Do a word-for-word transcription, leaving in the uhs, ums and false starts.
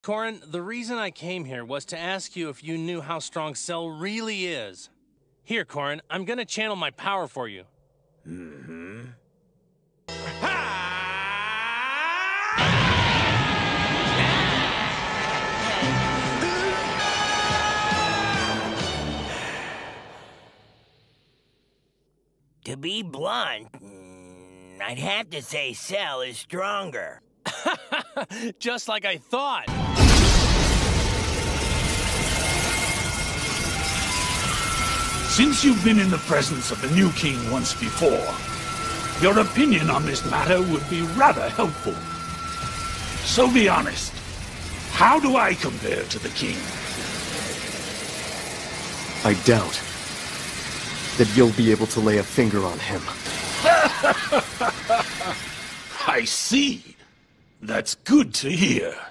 Corin, the reason I came here was to ask you if you knew how strong Cell really is. Here, Corin, I'm gonna channel my power for you. Mm-hmm. To be blunt, I'd have to say Cell is stronger. Just like I thought. Since you've been in the presence of the new king once before, your opinion on this matter would be rather helpful. So be honest, how do I compare to the king? I doubt that you'll be able to lay a finger on him. I see. That's good to hear.